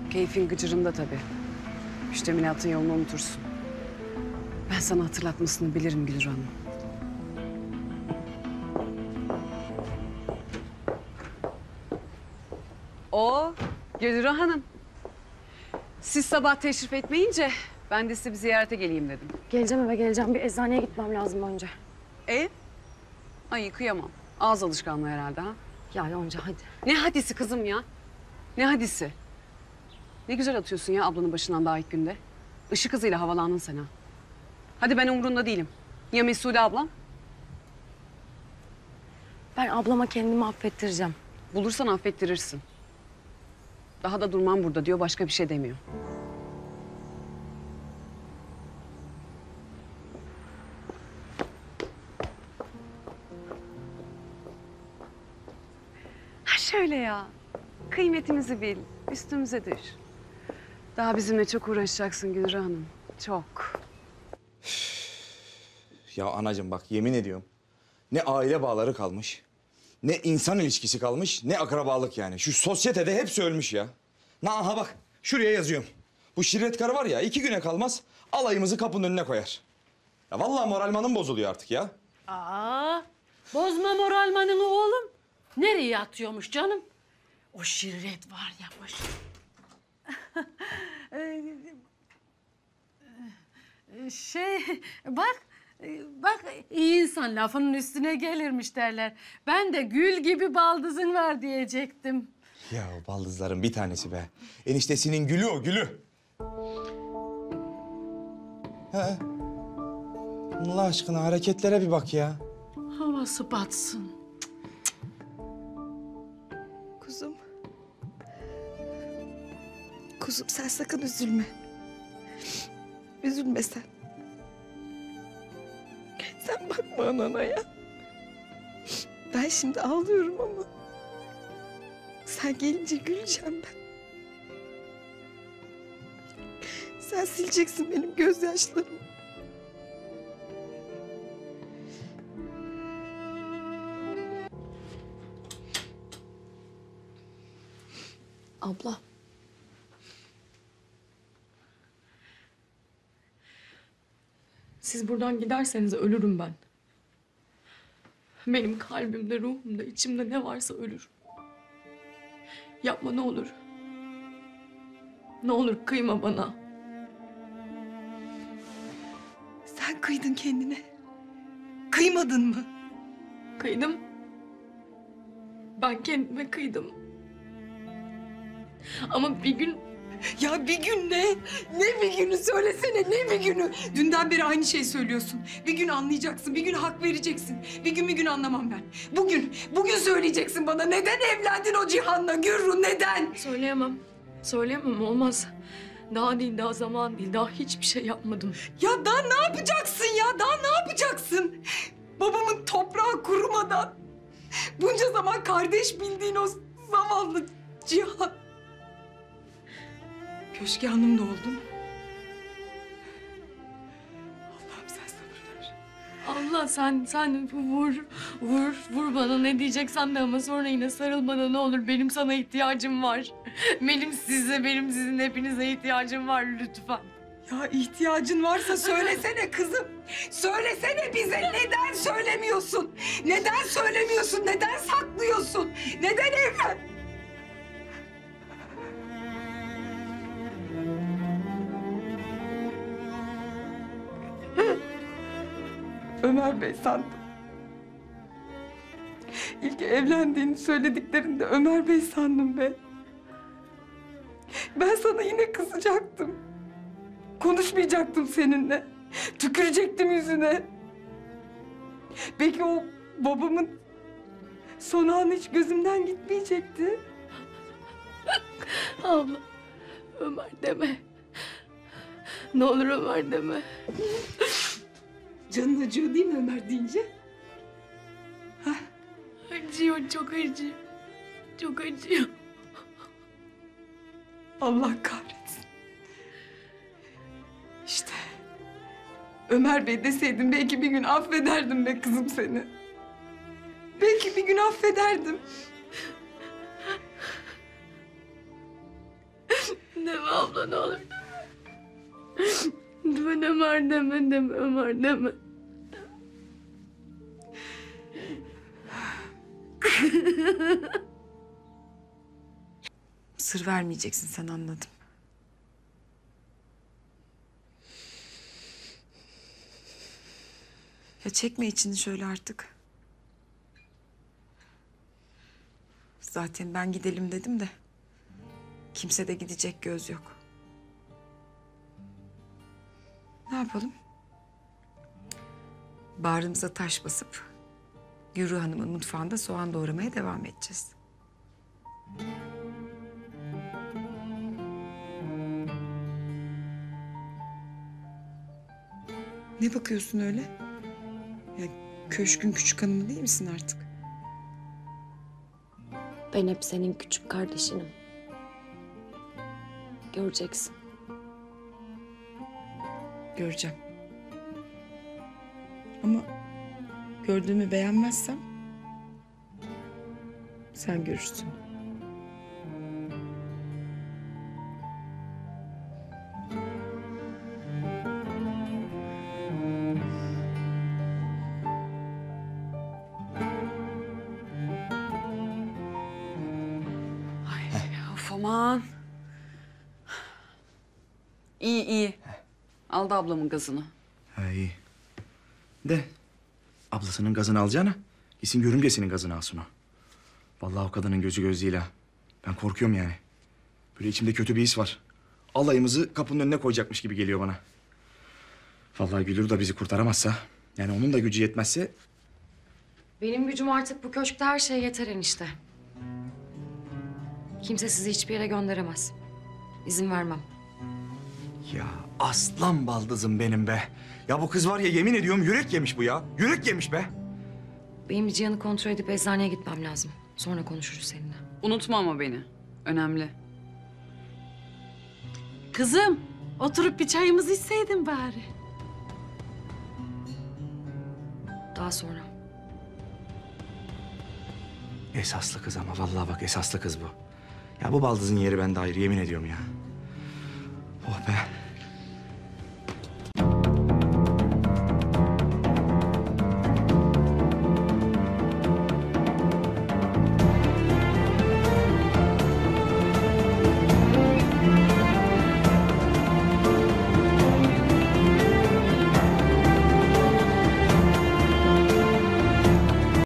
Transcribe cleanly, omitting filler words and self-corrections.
Keyfin gıcırında tabii. Müştemilatın yolunu unutursun. Ben sana hatırlatmasını bilirim Gülür Hanım. Gülür Hanım. Siz sabah teşrif etmeyince ben de size bir ziyarete geleyim dedim. Geleceğim eve geleceğim. Bir eczaneye gitmem lazım önce. Ay kıyamam. Ağız alışkanlığı herhalde ha. Ya Yonca hadi. Ne hadisi kızım ya? Ne hadisi? Ne güzel atıyorsun ya ablanın başından daha ilk günde. Işık hızıyla havalandın sen ha. Hadi ben umurunda değilim. Ya Mesude ablam? Ben ablama kendimi affettireceğim. Bulursan affettirirsin. Daha da durmam burada diyor, başka bir şey demiyor. Ha şöyle ya. Kıymetimizi bil, üstümüze düş. Daha bizimle çok uğraşacaksın Gülür Hanım. Çok. Ya anacığım bak yemin ediyorum. Ne aile bağları kalmış, ne insan ilişkisi kalmış, ne akrabalık yani. Şu sosyetede hepsi ölmüş ya. Aha bak şuraya yazıyorum. Bu şirret karı var ya 2 güne kalmaz alayımızı kapının önüne koyar. Ya vallahi moralmanım bozuluyor artık ya. Aa, bozma moralmanını oğlum. Nereye atıyormuş canım? O şirret var ya boş. Bak iyi insan lafının üstüne gelirmiş derler. Ben de gül gibi baldızın var diyecektim. Ya o baldızların bir tanesi be. Eniştesinin gülü o gülü. He. Allah aşkına hareketlere bir bak ya. Havası batsın. Kuzum. Kuzum sen sakın üzülme. Üzülme sen. Sen bakma anana ya. Ben şimdi ağlıyorum ama sen gelince güleceğim ben. Sen sileceksin benim gözyaşlarımı. Abla. Siz buradan giderseniz ölürüm ben. Benim kalbimde, ruhumda, içimde ne varsa ölür. Yapma ne olur. Ne olur kıyma bana. Sen kıydın kendine. Kıymadın mı? Kıydım. Ben kendime kıydım. Ama bir gün... Ya bir gün ne? Ne bir günü söylesene, ne bir günü? Dünden beri aynı şeyi söylüyorsun. Bir gün anlayacaksın, bir gün hak vereceksin. Bir gün anlamam ben. Bugün söyleyeceksin bana. Neden evlendin o Cihan'la Gürru, neden? Söyleyemem. Söyleyemem, olmaz. Daha değil, daha zaman değil. Daha hiçbir şey yapmadım. Ya daha ne yapacaksın ya? Daha ne yapacaksın? Babamın toprağı kurumadan bunca zaman kardeş bildiğin o zavallı Cihan. Köşke Hanım da oldun. Allah'ım sen sabır ver. Allah sen vur bana ne diyeceksen de ama sonra yine sarıl bana ne olur. Benim sana ihtiyacım var. Benim sizin hepinize ihtiyacım var lütfen. Ya ihtiyacın varsa söylesene kızım. Söylesene bize, neden söylemiyorsun? Neden söylemiyorsun? Neden saklıyorsun? Neden evlen? Ömer Bey sandım. İlk evlendiğini söylediklerinde Ömer Bey sandım be. Ben sana yine kızacaktım. Konuşmayacaktım seninle. Tükürecektim yüzüne. Belki o babamın son anı hiç gözümden gitmeyecekti. Abla Ömer deme. Ne olur Ömer deme. Canın acıyor değil mi Ömer deyince? Acıyor, çok acıyor. Çok acıyor. Allah kahretsin. İşte Ömer Bey deseydin belki bir gün affederdim be kızım seni. Belki bir gün affederdim. Deme abla ne olur. Lütfen Ömer deme, deme Ömer deme. Sır vermeyeceksin sen, anladım. Ya çekme içini şöyle artık. Zaten ben gidelim dedim de kimse de gidecek göz yok. Ne yapalım? Bağrımıza taş basıp Gürru Hanım'ın mutfağında soğan doğramaya devam edeceğiz. Ne bakıyorsun öyle? Ya köşkün küçük hanımı değil misin artık? Ben hep senin küçük kardeşinim. Göreceksin. Göreceğim. Ama gördüğümü beğenmezsem sen görürsün. Of aman. İyi iyi. Aldı ablamın gazını. Ha iyi. De ablasının gazını alacağına gitsin görümcesinin gazını alsın o. Vallahi o kadının gözü göz değil ha. Ben korkuyorum yani. Böyle içimde kötü bir his var. Alayımızı kapının önüne koyacakmış gibi geliyor bana. Vallahi Gülür da bizi kurtaramazsa, yani onun da gücü yetmezse... Benim gücüm artık bu köşkte her şeye yeter enişte. Kimse sizi hiçbir yere gönderemez. İzin vermem. Ya aslan baldızım benim be. Ya bu kız var ya, yemin ediyorum yürek yemiş bu ya. Yürek yemiş be. Benim bir Cihan'ı kontrol edip eczaneye gitmem lazım. Sonra konuşuruz seninle. Unutma ama beni. Önemli. Kızım, oturup bir çayımızı içseydin bari. Daha sonra. Esaslı kız ama vallahi bak, esaslı kız bu. Ya bu baldızın yeri bende ayrı, yemin ediyorum ya. Oh be.